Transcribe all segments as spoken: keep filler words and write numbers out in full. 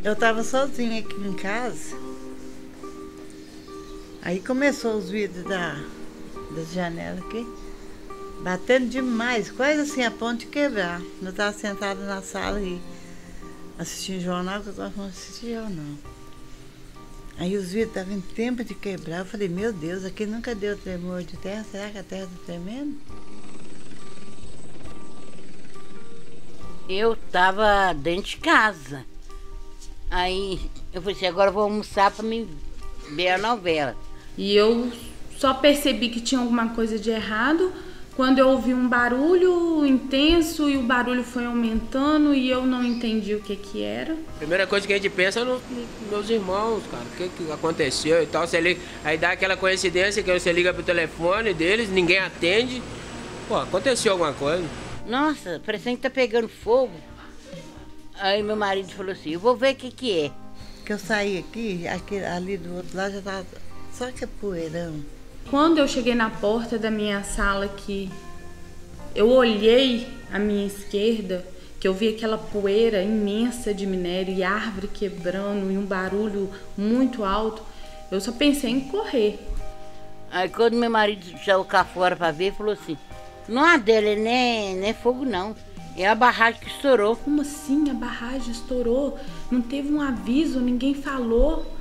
Eu estava sozinha aqui em casa. Aí começou os vidros da, das janelas aqui, batendo demais, quase assim a ponto de quebrar. Eu estava sentada na sala e assistindo jornal, que eu gosto de assistir jornal. Aí os vidros estavam em tempo de quebrar. Eu falei, meu Deus, aqui nunca deu tremor de terra, será que a terra está tremendo? Eu estava dentro de casa. Aí eu falei assim, agora eu vou almoçar para mim ver a novela. E eu só percebi que tinha alguma coisa de errado quando eu ouvi um barulho intenso e o barulho foi aumentando e eu não entendi o que que era. Primeira coisa que a gente pensa é nos meus irmãos, cara, o que, que aconteceu e tal. Você liga, aí dá aquela coincidência que você liga pro telefone deles, ninguém atende. Pô, aconteceu alguma coisa. Nossa, parecendo que tá pegando fogo. Aí meu marido falou assim, eu vou ver o que que é. Que eu saí aqui, aqui, ali do outro lado já tava só que é poeirão. Quando eu cheguei na porta da minha sala aqui, eu olhei à minha esquerda, que eu vi aquela poeira imensa de minério e árvore quebrando e um barulho muito alto, eu só pensei em correr. Aí quando meu marido saiu cá fora para ver, falou assim, não é dele, nem, nem fogo não. É a barragem que estourou. Como assim a barragem estourou? Não teve um aviso, ninguém falou.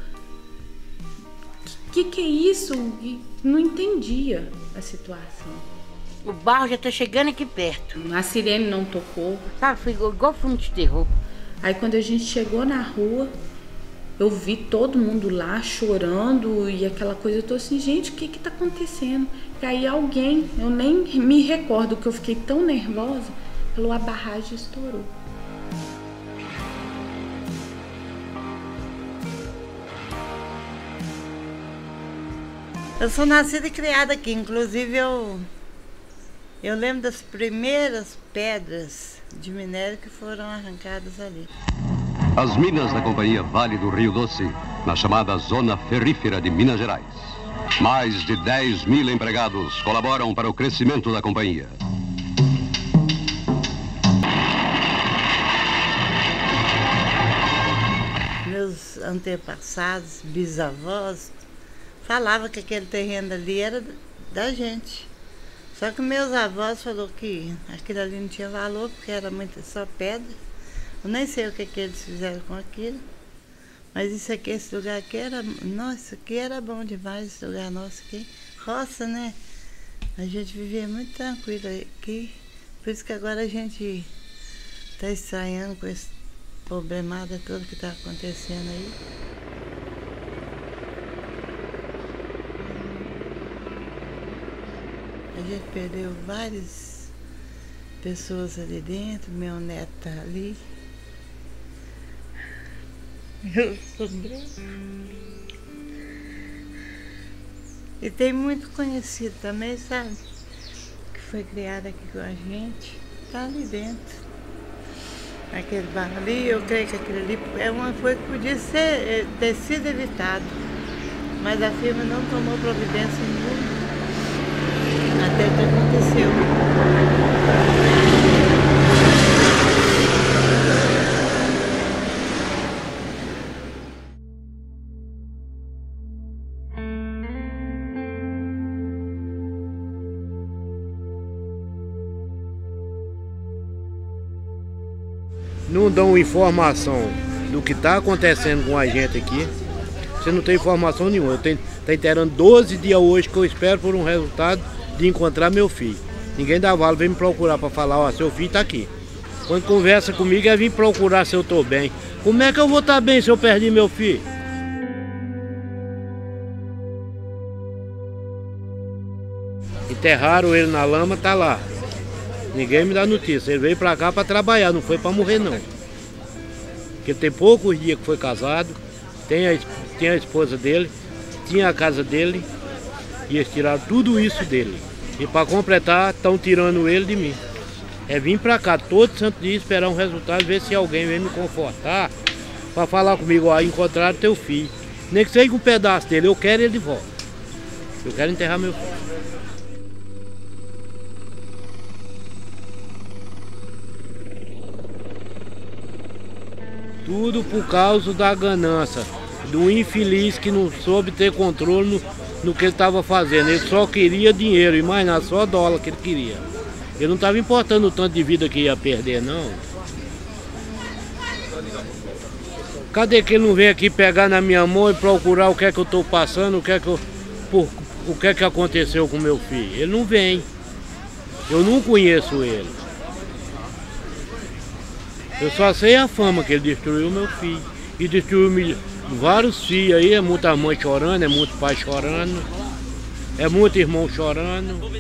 Que que é isso? Não entendia a situação. O barro já tá chegando aqui perto. A sirene não tocou. Sabe, foi igual, igual filme de terror. Aí quando a gente chegou na rua, eu vi todo mundo lá chorando e aquela coisa. Eu tô assim, gente, o que que tá acontecendo? E aí alguém, eu nem me recordo que eu fiquei tão nervosa, falou, a barragem estourou. Eu sou nascida e criada aqui, inclusive eu, eu lembro das primeiras pedras de minério que foram arrancadas ali. As minas da Companhia Vale do Rio Doce, na chamada Zona Ferrífera de Minas Gerais. Mais de dez mil empregados colaboram para o crescimento da companhia. Meus antepassados, bisavós, falavam que aquele terreno ali era da gente. Só que meus avós falaram que aquilo ali não tinha valor, porque era muito, só pedra. Eu nem sei o que, que eles fizeram com aquilo. Mas isso aqui, esse lugar aqui era... Nossa, isso aqui era bom demais, esse lugar nosso aqui. Roça, né? A gente vivia muito tranquilo aqui. Por isso que agora a gente está estranhando com esse problemada todo que está acontecendo aí. A gente perdeu várias pessoas ali dentro, meu neto tá ali. Eu sobrei. E tem muito conhecido também, sabe? Que foi criado aqui com a gente. Tá ali dentro. Aquele barro ali, eu creio que aquilo ali é uma coisa que podia ser, ter sido evitado. Mas a firma não tomou providência nenhuma. Até que aconteceu. Não dão informação do que está acontecendo com a gente aqui. Você não tem informação nenhuma. Eu tenho, tá inteirando doze dias hoje que eu espero por um resultado de encontrar meu filho. Ninguém da Vale vem me procurar para falar, ó, seu filho está aqui. Quando conversa comigo é vir procurar se eu estou bem. Como é que eu vou estar bem se eu perdi meu filho? Enterraram ele na lama, tá lá. Ninguém me dá notícia. Ele veio para cá para trabalhar, não foi para morrer não. Porque tem poucos dias que foi casado, tem a, tem a esposa dele, tinha a casa dele, e eles tiraram tudo isso dele. E para completar, estão tirando ele de mim. É vir para cá todo santo dia esperar um resultado, ver se alguém vem me confortar, para falar comigo, ó, encontraram teu filho. Nem que seja um pedaço dele, eu quero ele de volta. Eu quero enterrar meu filho. Tudo por causa da ganância, do infeliz que não soube ter controle no, no que ele estava fazendo. Ele só queria dinheiro e mais nada, só dólar que ele queria. Ele não estava importando o tanto de vida que ia perder, não. Cadê que ele não vem aqui pegar na minha mão e procurar o que é que eu estou passando, o que é que, eu, por, o que é que aconteceu com meu filho? Ele não vem. Eu não conheço ele. Eu só sei a fama que ele destruiu meu filho. E destruiu vários filhos aí, é muita mãe chorando, é muito pai chorando, é muito irmão chorando.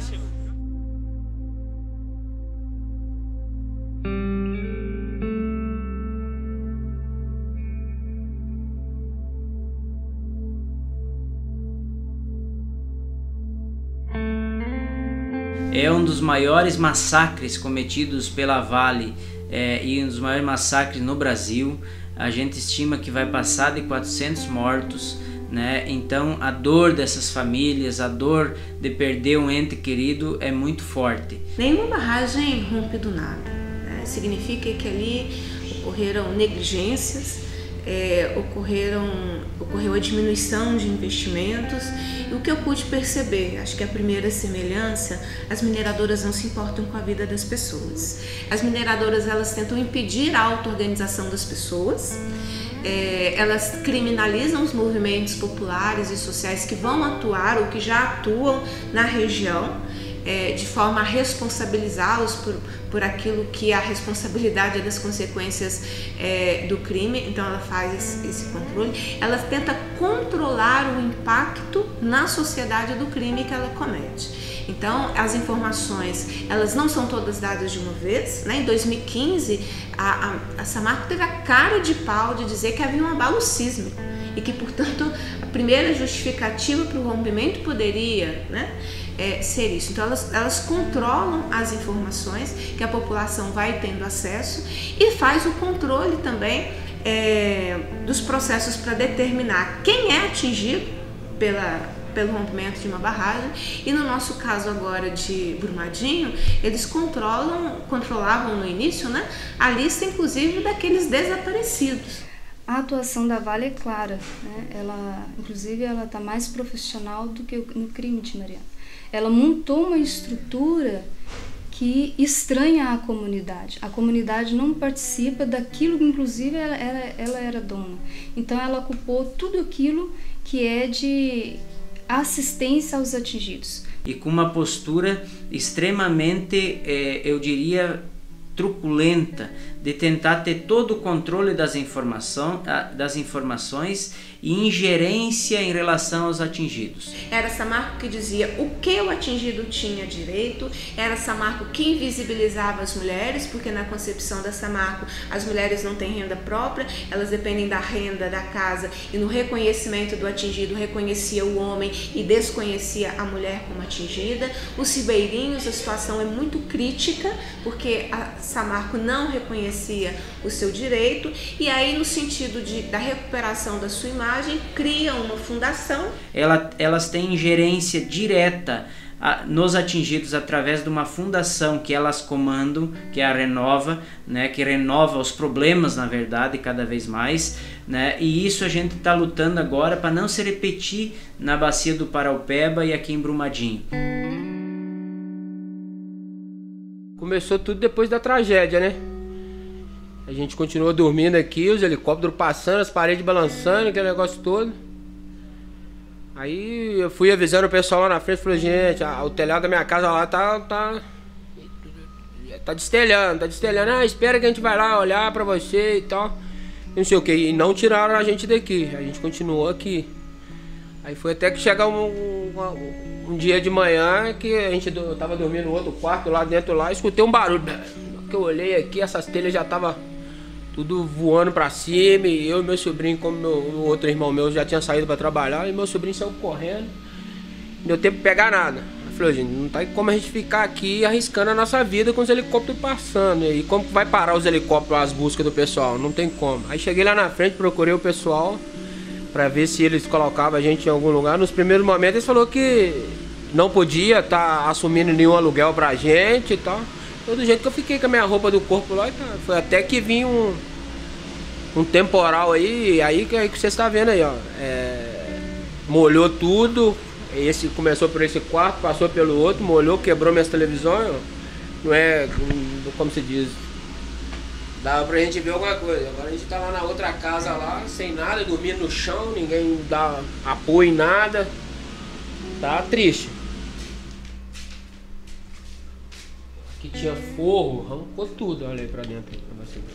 É um dos maiores massacres cometidos pela Vale é, e um dos maiores massacres no Brasil. A gente estima que vai passar de quatrocentos mortos, né? Então a dor dessas famílias, a dor de perder um ente querido é muito forte. Nenhuma barragem rompe do nada, né? Significa que ali ocorreram negligências, é, ocorreram, ocorreu a diminuição de investimentos. E o que eu pude perceber, acho que a primeira semelhança, as mineradoras não se importam com a vida das pessoas. As mineradoras, elas tentam impedir a auto-organização das pessoas, é, elas criminalizam os movimentos populares e sociais que vão atuar ou que já atuam na região, é, de forma a responsabilizá-los por, por aquilo que a responsabilidade das consequências é, do crime. Então ela faz esse, esse controle, ela tenta controlar o impacto na sociedade do crime que ela comete. Então as informações, elas não são todas dadas de uma vez, né? Em dois mil e quinze a, a, a Samarco teve a cara de pau de dizer que havia um abalo sísmico e que, portanto, a primeira justificativa para o rompimento poderia, né, é, ser isso. Então elas, elas controlam as informações que a população vai tendo acesso e faz o controle também é, dos processos para determinar quem é atingido pela, pelo rompimento de uma barragem. E no nosso caso agora de Brumadinho, eles controlam, controlavam no início, né, a lista inclusive daqueles desaparecidos. A atuação da Vale é clara, né? Ela, inclusive ela está mais profissional do que no crime de Mariana. Ela montou uma estrutura que estranha a comunidade. A comunidade não participa daquilo que inclusive ela, ela, ela era dona. Então ela ocupou tudo aquilo que é de assistência aos atingidos. E com uma postura extremamente, eh, eu diria, truculenta, de tentar ter todo o controle das, informação, das informações e ingerência em relação aos atingidos. Era Samarco que dizia o que o atingido tinha direito, era Samarco que invisibilizava as mulheres, porque na concepção da Samarco as mulheres não têm renda própria, elas dependem da renda da casa, e no reconhecimento do atingido reconhecia o homem e desconhecia a mulher como atingida. Os ribeirinhos, a situação é muito crítica, porque a Samarco não reconhecia o seu direito, e aí no sentido de, da recuperação da sua imagem, cria uma fundação. Ela, elas têm ingerência direta a, nos atingidos através de uma fundação que elas comandam, que é a Renova, né, que renova os problemas, na verdade, cada vez mais, né, e isso a gente está lutando agora para não se repetir na bacia do Paraupeba e aqui em Brumadinho. Começou tudo depois da tragédia, né? A gente continuou dormindo aqui, os helicópteros passando, as paredes balançando, aquele negócio todo. Aí eu fui avisando o pessoal lá na frente, falei, gente, a, o telhado da minha casa lá tá, tá, tá destelhando, tá destelhando. Ah, espera que a gente vai lá olhar pra você e tal. Não sei o que, e não tiraram a gente daqui, a gente continuou aqui. Aí foi até que chegar um, um, um dia de manhã que a gente eu tava dormindo no outro quarto lá dentro lá, escutei um barulho. Que eu olhei aqui, essas telhas já tava tudo voando pra cima, e eu e meu sobrinho, como meu, o outro irmão meu já tinha saído pra trabalhar, e meu sobrinho saiu correndo, não deu tempo de pegar nada. Eu falei, gente, não tá como a gente ficar aqui arriscando a nossa vida com os helicópteros passando, e como vai parar os helicópteros, as buscas do pessoal? Não tem como. Aí cheguei lá na frente, procurei o pessoal pra ver se eles colocavam a gente em algum lugar. Nos primeiros momentos eles falaram que não podia estar tá assumindo nenhum aluguel pra gente e tal. Do jeito que eu fiquei com a minha roupa do corpo lá, foi até que vinha um, um temporal aí, aí que, aí que você está vendo aí, ó. É, molhou tudo. Esse começou por esse quarto, passou pelo outro, molhou, quebrou minhas televisões, ó. Não é, como se diz, dava pra gente ver alguma coisa. Agora a gente tá lá na outra casa lá, sem nada, dormindo no chão, ninguém dá apoio em nada. Tá triste. Aqui tinha forro, arrancou tudo, olha aí pra dentro aí, pra você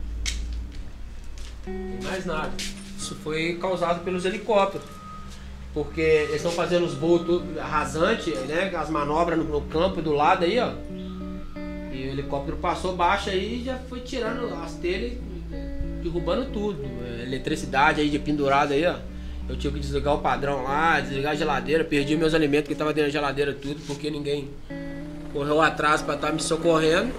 ver. Não tem mais nada. Isso foi causado pelos helicópteros. Porque eles estão fazendo os voos rasantes, né? As manobras no, no campo do lado aí, ó. E o helicóptero passou baixo aí e já foi tirando as telhas, derrubando tudo. Eletricidade aí de pendurado aí, ó. Eu tive que desligar o padrão lá, desligar a geladeira, perdi meus alimentos que estavam dentro da geladeira tudo, porque ninguém correu atrás para estar me socorrendo.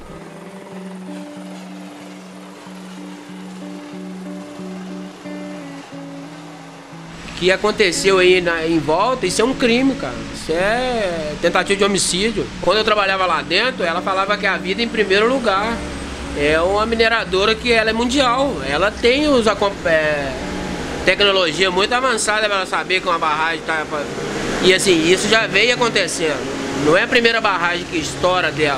O que aconteceu aí na, em volta, isso é um crime, cara. Isso é tentativa de homicídio. Quando eu trabalhava lá dentro, ela falava que a vida em primeiro lugar. É uma mineradora que ela é mundial. Ela tem os, é, tecnologia muito avançada para ela saber que uma barragem está... E assim, isso já veio acontecendo. Não é a primeira barragem que estoura dela.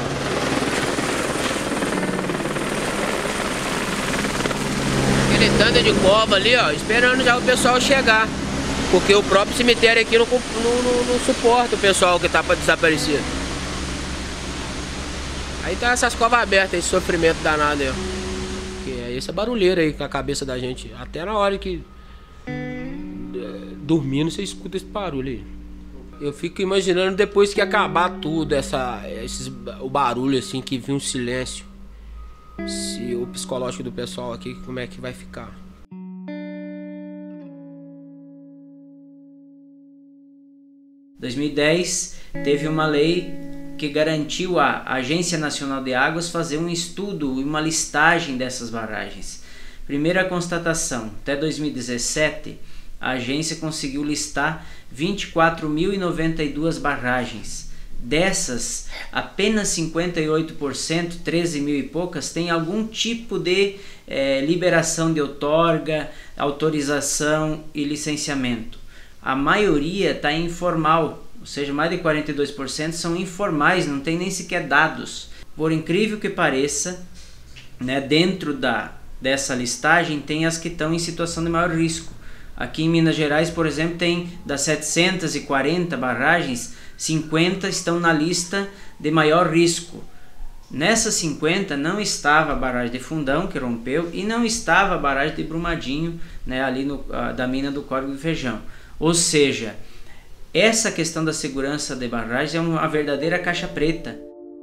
Aquele tanto de cova ali, ó, esperando já o pessoal chegar. Porque o próprio cemitério aqui não, não, não, não suporta o pessoal que está para desaparecer. Aí tá essas covas abertas, esse sofrimento danado aí, ó. Que é essa barulheira aí com a cabeça da gente. Até na hora que dormindo você escuta esse barulho aí. Eu fico imaginando depois que acabar tudo, essa, esses, o barulho assim, que vem um silêncio. Se o psicológico do pessoal aqui, como é que vai ficar? Em dois mil e dez teve uma lei que garantiu à Agência Nacional de Águas fazer um estudo e uma listagem dessas barragens. Primeira constatação, até dois mil e dezessete, a agência conseguiu listar vinte e quatro mil e noventa e duas barragens. Dessas, apenas cinquenta e oito por cento, treze mil e poucas, tem algum tipo de eh, liberação de outorga, autorização e licenciamento. A maioria está informal, ou seja, mais de quarenta e dois por cento são informais, não tem nem sequer dados. Por incrível que pareça, né, dentro da, dessa listagem tem as que estão em situação de maior risco. Aqui em Minas Gerais, por exemplo, tem das setecentas e quarenta barragens, cinquenta estão na lista de maior risco. Nessas cinquenta não estava a barragem de Fundão, que rompeu, e não estava a barragem de Brumadinho, né, ali no, a, da mina do Córrego do Feijão. Ou seja, essa questão da segurança de barragens é uma verdadeira caixa preta.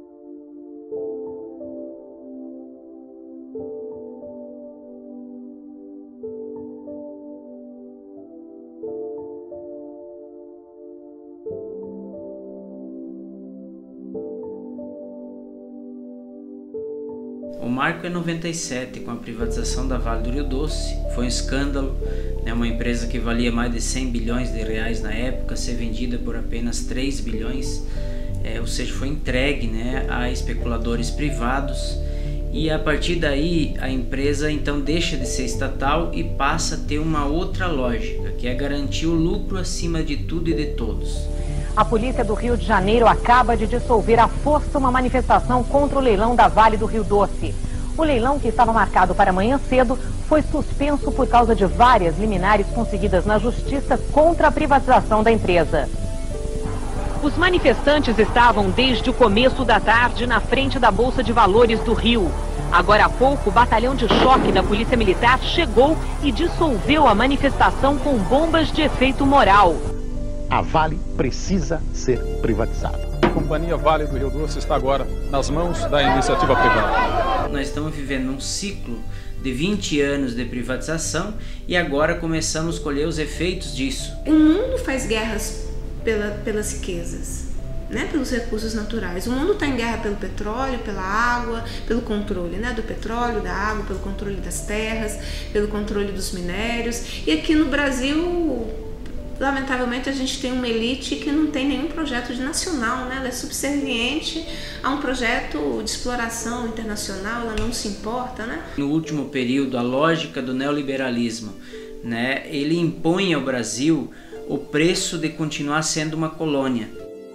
O marco é noventa e sete, com a privatização da Vale do Rio Doce. Foi um escândalo, né? Uma empresa que valia mais de cem bilhões de reais na época, ser vendida por apenas três bilhões, é, ou seja, foi entregue, né, a especuladores privados. E a partir daí a empresa então deixa de ser estatal e passa a ter uma outra lógica, que é garantir o lucro acima de tudo e de todos. A polícia do Rio de Janeiro acaba de dissolver à força uma manifestação contra o leilão da Vale do Rio Doce. O leilão, que estava marcado para amanhã cedo, foi suspenso por causa de várias liminares conseguidas na justiça contra a privatização da empresa. Os manifestantes estavam desde o começo da tarde na frente da Bolsa de Valores do Rio. Agora há pouco, o batalhão de choque da Polícia Militar chegou e dissolveu a manifestação com bombas de efeito moral. A Vale precisa ser privatizada. A Companhia Vale do Rio Doce está agora nas mãos da iniciativa privada. Nós estamos vivendo um ciclo de vinte anos de privatização e agora começamos a colher os efeitos disso. O mundo faz guerras pela, pelas riquezas, né? Pelos recursos naturais. O mundo está em guerra pelo petróleo, pela água, pelo controle, né? Do petróleo, da água, pelo controle das terras, pelo controle dos minérios. E aqui no Brasil, lamentavelmente, a gente tem uma elite que não tem nenhum projeto de nacional, né? Ela é subserviente a um projeto de exploração internacional, ela não se importa, né? No último período, a lógica do neoliberalismo, né, ele impõe ao Brasil o preço de continuar sendo uma colônia.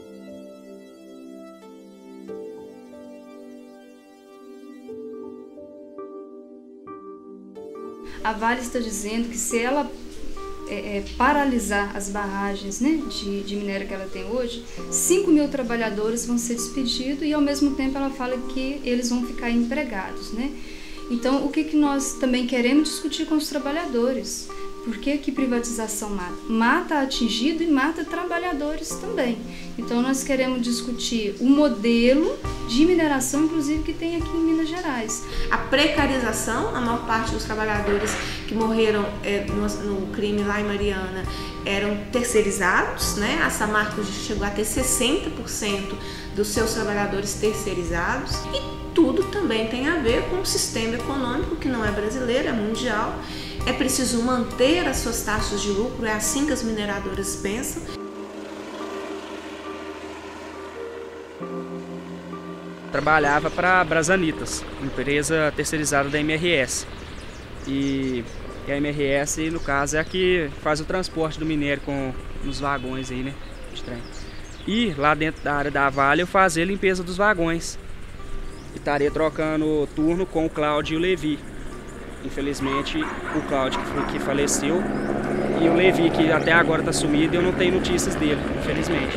A Vale está dizendo que se ela é, é, paralisar as barragens, né, de, de minério que ela tem hoje, cinco mil trabalhadores vão ser despedidos e ao mesmo tempo ela fala que eles vão ficar empregados, né? Então, o que, que nós também queremos discutir com os trabalhadores? Por que que privatização mata? Mata atingido e mata trabalhadores também. Então, nós queremos discutir o modelo de mineração, inclusive, que tem aqui em Minas Gerais. A precarização, a maior parte dos trabalhadores que morreram é, no, no crime lá em Mariana eram terceirizados, né? A Samarco chegou a ter sessenta por cento dos seus trabalhadores terceirizados. E tudo também tem a ver com o sistema econômico que não é brasileiro, é mundial. É preciso manter as suas taxas de lucro, é assim que as mineradoras pensam. Trabalhava para a Brasanitas, empresa terceirizada da M R S. E a M R S, no caso, é a que faz o transporte do minério com, nos vagões aí, né, de trem. E lá dentro da área da Vale eu fazia a limpeza dos vagões. E estaria trocando turno com o Cláudio e o Levi. Infelizmente, o Cláudio que, foi, que faleceu e o Levi, que até agora está sumido, eu não tenho notícias dele, infelizmente.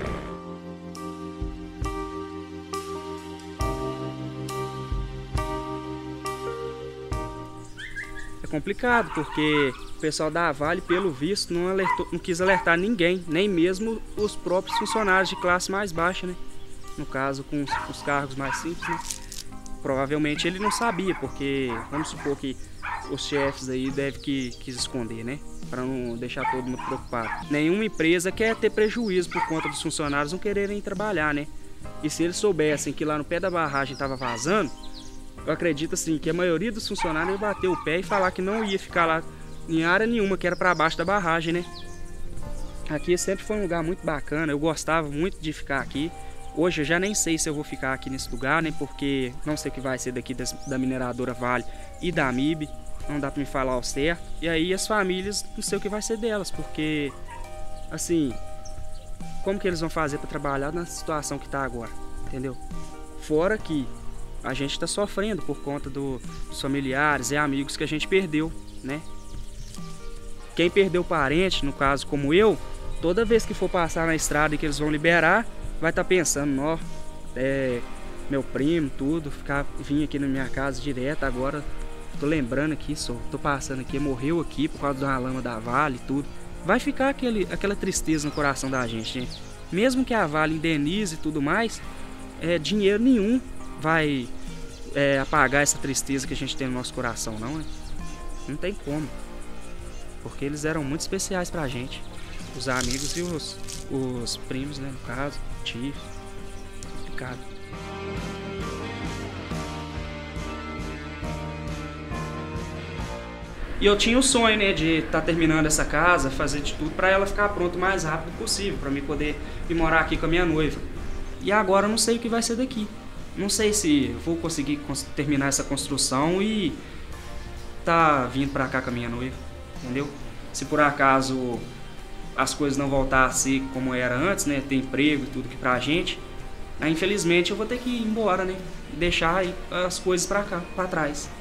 É complicado, porque o pessoal da Vale, pelo visto, não, alertou, não quis alertar ninguém, nem mesmo os próprios funcionários de classe mais baixa, né? No caso, com os, os cargos mais simples, né? Provavelmente ele não sabia, porque vamos supor que os chefes aí devem que quis esconder, né? Para não deixar todo mundo preocupado. Nenhuma empresa quer ter prejuízo por conta dos funcionários não quererem trabalhar, né? E se eles soubessem que lá no pé da barragem estava vazando, eu acredito assim que a maioria dos funcionários ia bater o pé e falar que não ia ficar lá em área nenhuma, que era para baixo da barragem, né? Aqui sempre foi um lugar muito bacana, eu gostava muito de ficar aqui. Hoje eu já nem sei se eu vou ficar aqui nesse lugar, né? Porque não sei o que vai ser daqui das, da mineradora Vale e da M I B. Não dá pra me falar ao certo. E aí as famílias, não sei o que vai ser delas. Porque, assim, como que eles vão fazer pra trabalhar na situação que tá agora? Entendeu? Fora que a gente tá sofrendo por conta do, dos familiares e amigos que a gente perdeu, né? Quem perdeu parente, no caso como eu, toda vez que for passar na estrada e que eles vão liberar, vai estar tá pensando, ó, é, meu primo, tudo, ficar, vim aqui na minha casa direto, agora tô lembrando aqui, só, tô passando aqui, morreu aqui por causa da lama da Vale e tudo. Vai ficar aquele, aquela tristeza no coração da gente, gente. Mesmo que a Vale indenize e tudo mais, é, dinheiro nenhum vai é, apagar essa tristeza que a gente tem no nosso coração, não, né? Não tem como. Porque eles eram muito especiais pra gente. Os amigos e os, os primos, né, no caso, tios. Complicado. E eu tinha o sonho, né, de estar tá terminando essa casa, fazer de tudo para ela ficar pronta o mais rápido possível, para mim poder ir morar aqui com a minha noiva. E agora eu não sei o que vai ser daqui. Não sei se vou conseguir terminar essa construção e tá vindo para cá com a minha noiva, entendeu? Se por acaso as coisas não voltar a ser como era antes, né, ter emprego e tudo que pra gente, aí, infelizmente eu vou ter que ir embora, né, deixar aí as coisas pra cá, pra trás.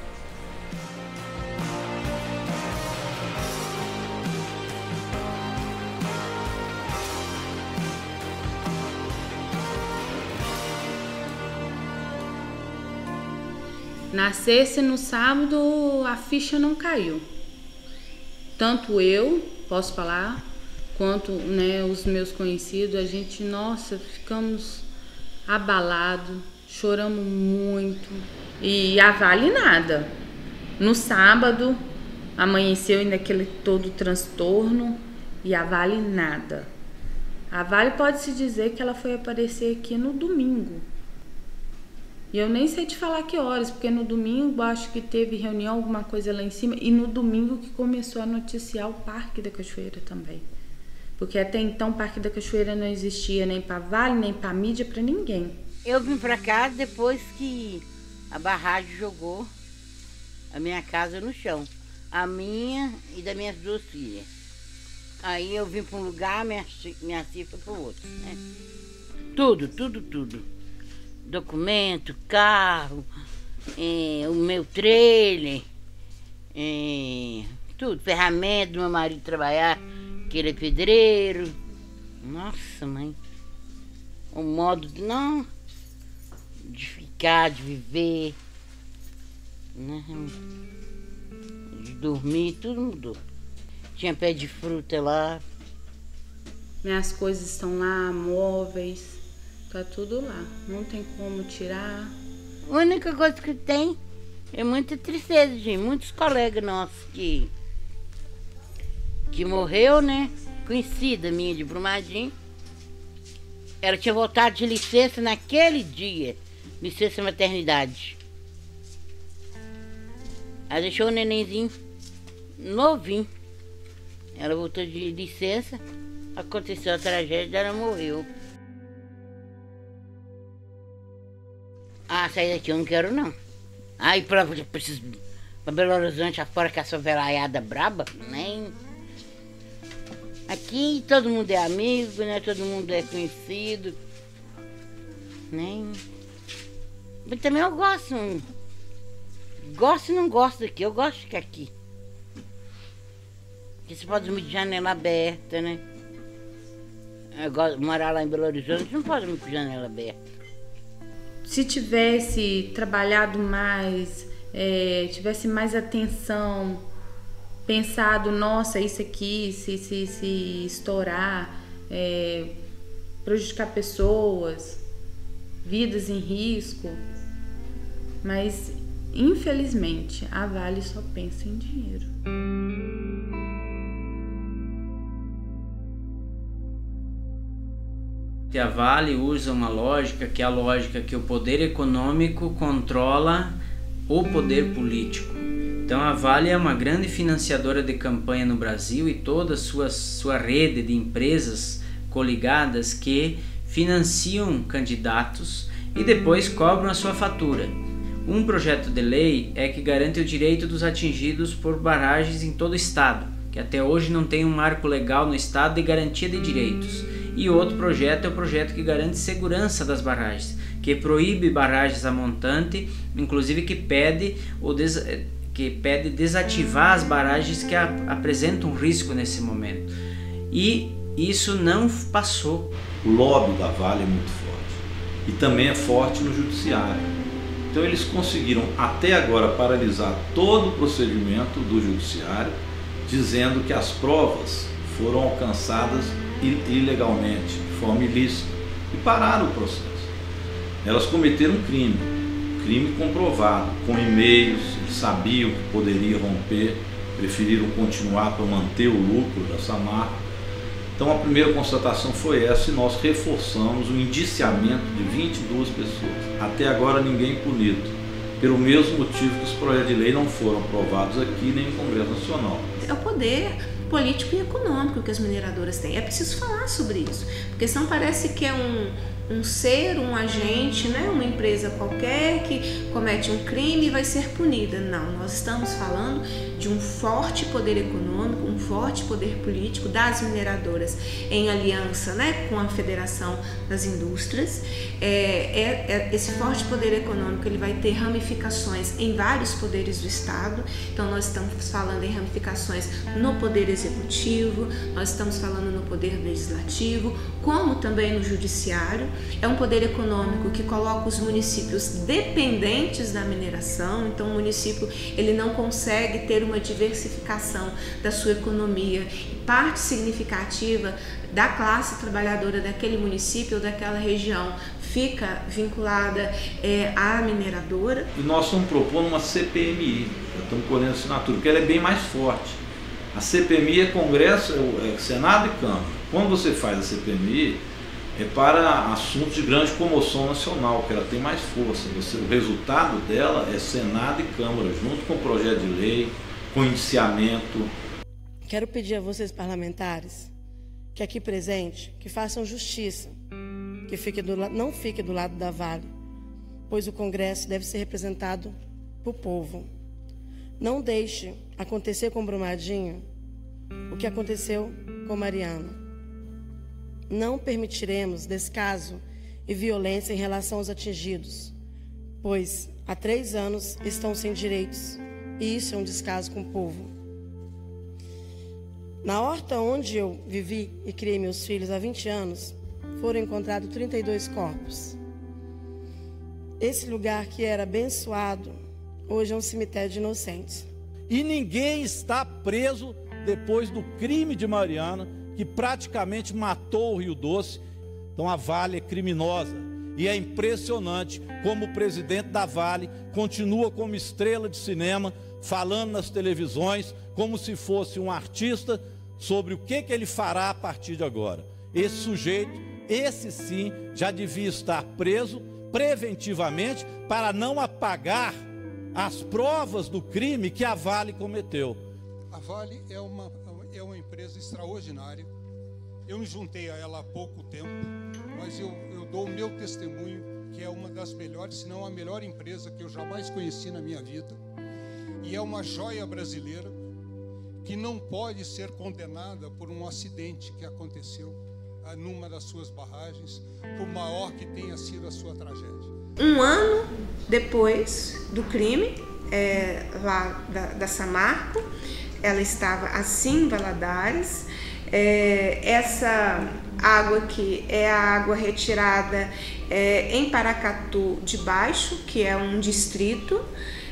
Na sexta e no sábado a ficha não caiu. Tanto eu, posso falar, quanto, né, os meus conhecidos, a gente, nossa, ficamos abalados, choramos muito. E a Vale nada. No sábado amanheceu ainda aquele todo transtorno e a Vale nada. A Vale pode-se dizer que ela foi aparecer aqui no domingo. E eu nem sei te falar que horas, porque no domingo acho que teve reunião, alguma coisa lá em cima, e no domingo que começou a noticiar o Parque da Cachoeira também. Porque até então o Parque da Cachoeira não existia nem para Vale, nem para mídia, para ninguém. Eu vim para cá depois que a barragem jogou a minha casa no chão. A minha e das minhas duas filhas. Aí eu vim para um lugar, minha, minha filha foi para o outro, né? Tudo, tudo, tudo. Documento, carro, é, o meu trailer, é, tudo. Ferramenta do meu marido trabalhar, que ele é pedreiro. Nossa, mãe. O modo de, não, de ficar, de viver, né? De dormir, tudo mudou. Tinha pé de fruta lá. Minhas coisas estão lá, móveis, tá tudo lá. Não tem como tirar. A única coisa que tem é muita tristeza, gente. Muitos colegas nossos que, que morreu, né? Conhecida minha de Brumadinho. Ela tinha voltado de licença naquele dia. Licença maternidade. Ela deixou o nenenzinho novinho. Ela voltou de licença, aconteceu a tragédia, ela morreu. Ah, sair daqui eu não quero não. Aí pra, preciso, pra Belo Horizonte afora com essa velaiada braba, nem... Aqui todo mundo é amigo, né? Todo mundo é conhecido. Nem... Mas também eu gosto. Gosto e não gosto daqui, eu gosto de ficar aqui. Porque você pode dormir de janela aberta, né? Eu gosto de morar lá em Belo Horizonte, não pode dormir com janela aberta. Se tivesse trabalhado mais, é, tivesse mais atenção, pensado, nossa, isso aqui, se, se, se estourar, é, prejudicar pessoas, vidas em risco, mas infelizmente a Vale só pensa em dinheiro. A Vale usa uma lógica que é a lógica que o poder econômico controla o poder político. Então a Vale é uma grande financiadora de campanha no Brasil e toda a sua, sua rede de empresas coligadas que financiam candidatos e depois cobram a sua fatura. Um projeto de lei é que garante o direito dos atingidos por barragens em todo o estado, que até hoje não tem um marco legal no estado de garantia de direitos. E outro projeto é o projeto que garante segurança das barragens, que proíbe barragens a montante, inclusive que pede, o des... que pede desativar as barragens que ap apresentam risco nesse momento. E isso não passou. O lobby da Vale é muito forte e também é forte no judiciário. Então eles conseguiram até agora paralisar todo o procedimento do judiciário, dizendo que as provas foram alcançadas ilegalmente, de forma ilícita, e pararam o processo. Elas cometeram um crime, um crime comprovado, com e-mails, eles sabiam que poderia romper, preferiram continuar para manter o lucro dessa marca. Então a primeira constatação foi essa e nós reforçamos o indiciamento de vinte e duas pessoas. Até agora ninguém punido, pelo mesmo motivo que os projetos de lei não foram aprovados aqui nem no Congresso Nacional. É o poder político e econômico que as mineradoras têm. É preciso falar sobre isso, porque senão parece que é um, um ser, um agente, né? Uma empresa qualquer que comete um crime e vai ser punida. Não, nós estamos falando de um forte poder econômico, um forte poder político das mineradoras em aliança, né, com a Federação das Indústrias. É, é, é, esse forte poder econômico ele vai ter ramificações em vários poderes do Estado. Então nós estamos falando em ramificações no poder executivo, nós estamos falando no poder legislativo, como também no judiciário. É um poder econômico que coloca os municípios dependentes da mineração. Então o município ele não consegue ter uma diversificação da sua economia. Parte significativa da classe trabalhadora daquele município ou daquela região fica vinculada é, à mineradora. E nós estamos propondo uma C P M I, estamos colhendo assinatura, porque ela é bem mais forte. A C P M I é Congresso, é Senado e Câmara. Quando você faz a C P M I, é para assuntos de grande comoção nacional, que ela tem mais força. Você, o resultado dela é Senado e Câmara, junto com o projeto de lei, com indiciamento. Quero pedir a vocês parlamentares que aqui presente, que façam justiça, que fique do, não fique do lado da Vale, pois o Congresso deve ser representado por povo. Não deixe acontecer com Brumadinho o que aconteceu com Mariana. Não permitiremos descaso e violência em relação aos atingidos, pois há três anos estão sem direitos, e isso é um descaso com o povo. Na horta onde eu vivi e criei meus filhos há vinte anos, foram encontrados trinta e dois corpos. Esse lugar que era abençoado, hoje é um cemitério de inocentes. E ninguém está preso depois do crime de Mariana, que praticamente matou o Rio Doce. Então a Vale é criminosa. E é impressionante como o presidente da Vale continua como estrela de cinema, falando nas televisões, como se fosse um artista, sobre o que, que ele fará a partir de agora. Esse sujeito, esse sim, já devia estar preso preventivamente para não apagar as provas do crime que a Vale cometeu. A Vale é uma, é uma empresa extraordinária. Eu me juntei a ela há pouco tempo, mas eu, eu dou o meu testemunho, que é uma das melhores, se não a melhor empresa que eu jamais conheci na minha vida. E é uma joia brasileira que não pode ser condenada por um acidente que aconteceu numa das suas barragens, por maior que tenha sido a sua tragédia. Um ano depois do crime, é, lá da, da Samarco, ela estava assim em Valadares. É, essa água aqui é a água retirada é, em Paracatu de Baixo, que é um distrito.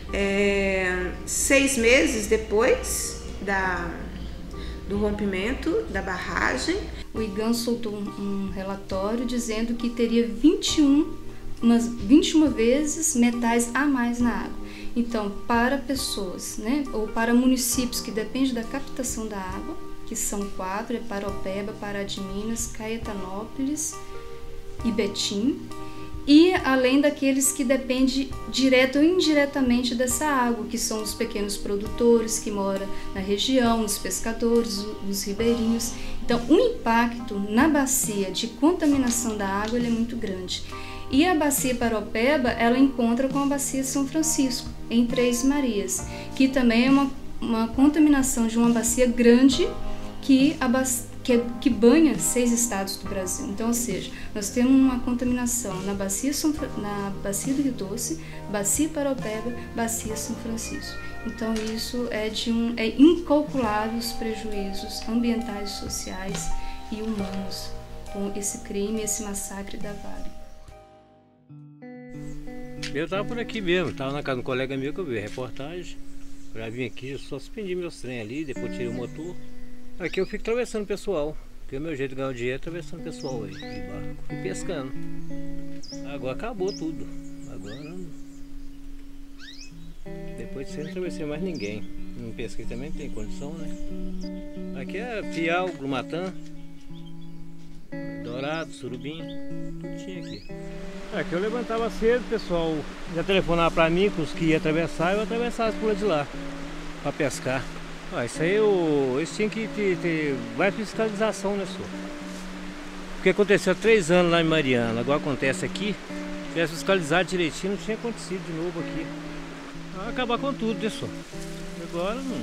É, seis meses depois da, do rompimento da barragem, o IGAN soltou um, um relatório dizendo que teria vinte e um, umas vinte e uma vezes metais a mais na água. Então, para pessoas, né, ou para municípios que dependem da captação da água, que são quatro, é Paropeba, Pará de Minas, Caetanópolis e Betim, e além daqueles que dependem direto ou indiretamente dessa água, que são os pequenos produtores que moram na região, os pescadores, os ribeirinhos. Então, o impacto na bacia de contaminação da água ele é muito grande. E a bacia Paropeba, ela encontra com a bacia São Francisco, em Três Marias, que também é uma, uma contaminação de uma bacia grande que, que, que banha seis estados do Brasil. Então, ou seja, nós temos uma contaminação na bacia, São, na bacia do Rio Doce, bacia Paropeba, bacia São Francisco. Então, isso é de um é incalculável os prejuízos ambientais, sociais e humanos com esse crime, esse massacre da Vale. Eu estava por aqui mesmo, estava na casa de um colega meu que eu vi a reportagem. Eu já vim aqui, eu só suspendi meus trem ali, depois tirei o motor. Aqui eu fico atravessando o pessoal, porque o meu jeito de ganhar o dinheiro é atravessando o pessoal aí, de barco. Fui pescando. Agora acabou tudo. Agora. Depois de você não atravessei mais ninguém. Não pesquei também, não tem condição, né? Aqui é Piau, Grumatã, Dourado, Surubim, tudo tinha aqui. Aqui eu levantava cedo, o pessoal já telefonava para mim, que os que iam atravessar, eu atravessava por de lá, para pescar. Ah, isso aí eu, isso tinha que ter, ter mais fiscalização, né, senhor? Porque aconteceu há três anos lá em Mariana, agora acontece aqui, se tivesse fiscalizado direitinho, não tinha acontecido de novo aqui. Vai acabar com tudo, né, senhor? Agora não.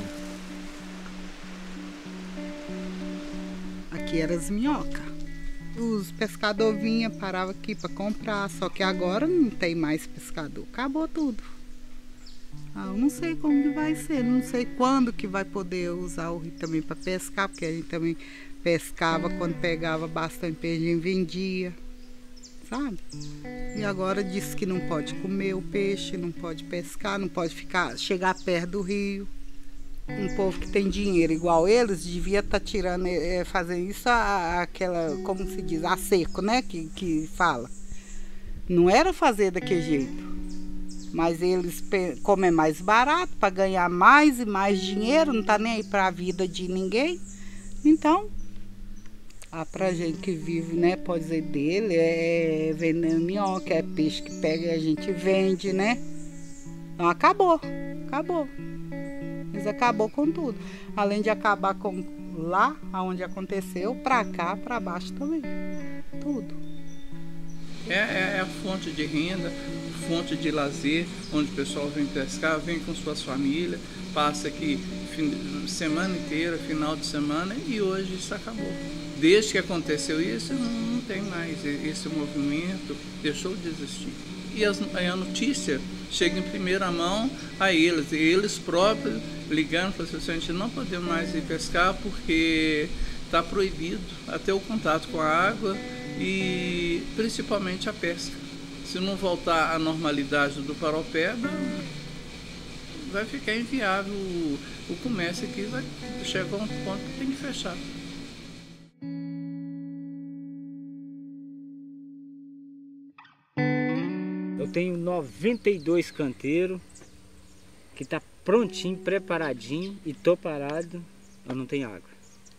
Aqui era as minhocas. Os pescadores vinham, paravam aqui para comprar, só que agora não tem mais pescador, acabou tudo. Ah, eu não sei como que vai ser, não sei quando que vai poder usar o rio também para pescar, porque a gente também pescava quando pegava bastante peixe e vendia, sabe? E agora diz que não pode comer o peixe, não pode pescar, não pode ficar, chegar perto do rio. Um povo que tem dinheiro igual eles devia estar tá tirando, é, fazendo isso a, aquela, como se diz, a seco, né? Que, que fala. Não era fazer daquele jeito. Mas eles, como é mais barato, para ganhar mais e mais dinheiro, não tá nem aí para a vida de ninguém. Então, ah, pra gente que vive, né? Pode dizer dele, é vendendo minhoca, é peixe que pega e a gente vende, né? Então acabou, acabou. Mas acabou com tudo. Além de acabar com lá onde aconteceu, para cá, para baixo também. Tudo. É, é, é a fonte de renda, fonte de lazer, onde o pessoal vem pescar, vem com suas famílias, passa aqui fim, semana inteira, final de semana, e hoje isso acabou. Desde que aconteceu isso, não, não tem mais esse movimento, deixou de existir. E as, a notícia chega em primeira mão a eles, e eles próprios ligando para as pessoas: a gente não podemos mais ir pescar porque está proibido até o contato com a água e principalmente a pesca. Se não voltar à normalidade do Paropeba, vai ficar inviável o, o comércio aqui, vai chegar a um ponto que tem que fechar. Eu tenho noventa e dois canteiros que tá prontinho, preparadinho, e tô parado, eu não tenho água.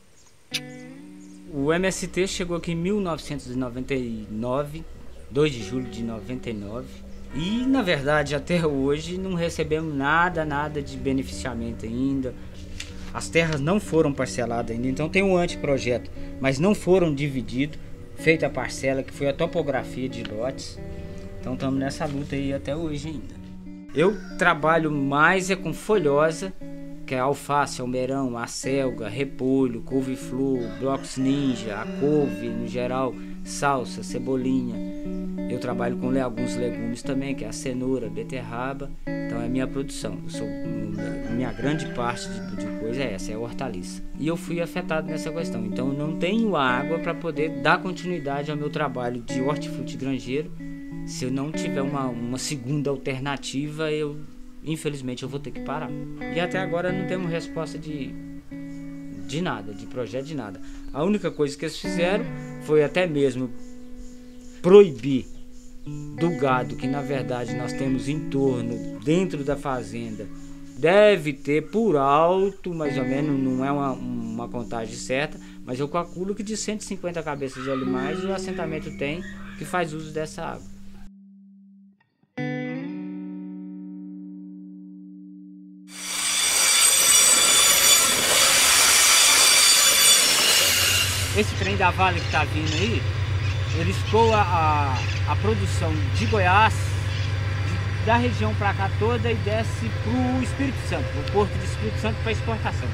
O M S T chegou aqui em mil novecentos e noventa e nove, dois de julho de noventa e nove, e na verdade até hoje não recebemos nada, nada de beneficiamento ainda. As terras não foram parceladas ainda, então tem um anteprojeto, mas não foram divididos, feita a parcela que foi a topografia de lotes. Então estamos nessa luta aí até hoje ainda. Eu trabalho mais é com folhosa, que é alface, almeirão, acelga, repolho, couve-flor, blocos ninja, a couve no geral, salsa, cebolinha. Eu trabalho com alguns legumes também, que é a cenoura, beterraba. Então é minha produção. Eu sou, minha grande parte de, de coisa é essa, é hortaliça. E eu fui afetado nessa questão. Então eu não tenho água para poder dar continuidade ao meu trabalho de hortifruti granjeiro. Se eu não tiver uma, uma segunda alternativa, eu infelizmente eu vou ter que parar. E até agora não temos resposta de, de nada, de projeto de nada. A única coisa que eles fizeram foi até mesmo proibir do gado, que na verdade nós temos em torno, dentro da fazenda, deve ter por alto, mais ou menos, não é uma, uma contagem certa, mas eu calculo que de cento e cinquenta cabeças de animais o assentamento tem que faz uso dessa água. Esse trem da Vale que está vindo aí, ele escoa a, a produção de Goiás, de, da região para cá toda, e desce para o Espírito Santo, o porto de Espírito Santo, para exportação.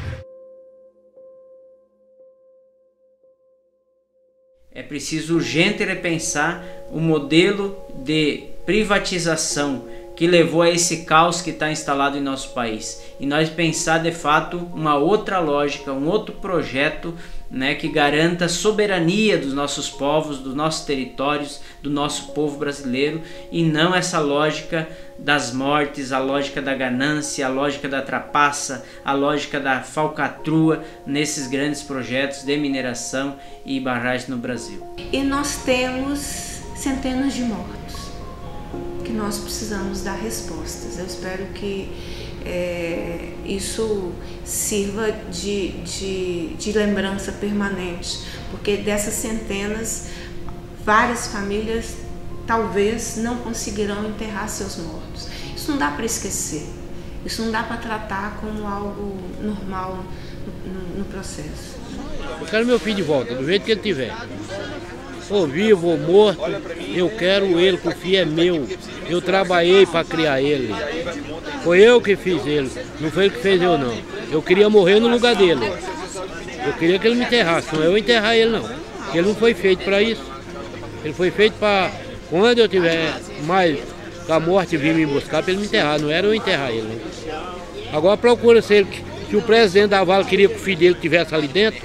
É preciso urgente repensar o modelo de privatização que levou a esse caos que está instalado em nosso país. E nós pensar de fato uma outra lógica, um outro projeto, né, que garanta a soberania dos nossos povos, dos nossos territórios, do nosso povo brasileiro, e não essa lógica das mortes, a lógica da ganância, a lógica da trapaça, a lógica da falcatrua nesses grandes projetos de mineração e barragens no Brasil. E nós temos centenas de mortos que nós precisamos dar respostas. Eu espero que é, isso sirva de, de, de lembrança permanente, porque dessas centenas, várias famílias talvez não conseguirão enterrar seus mortos. Isso não dá para esquecer, isso não dá para tratar como algo normal no, no, no processo. Eu quero meu filho de volta, do jeito que ele tiver. Ou vivo ou morto, eu quero ele, que o filho é meu. Eu trabalhei para criar ele. Foi eu que fiz ele, não foi ele que fez eu não. Eu queria morrer no lugar dele. Eu queria que ele me enterrasse, não eu enterrar ele não. Porque ele não foi feito para isso. Ele foi feito para, quando eu tiver mais, a morte vir me buscar para ele me enterrar, não era eu enterrar ele. Não. Agora procura se, ele, se o presidente da Vale queria que o filho dele estivesse ali dentro,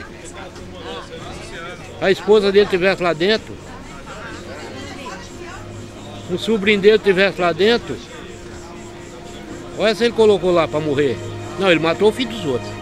a esposa dele estivesse lá dentro, o sobrinho dele estivesse lá dentro. Olha se ele colocou lá para morrer. Não, ele matou o filho dos outros.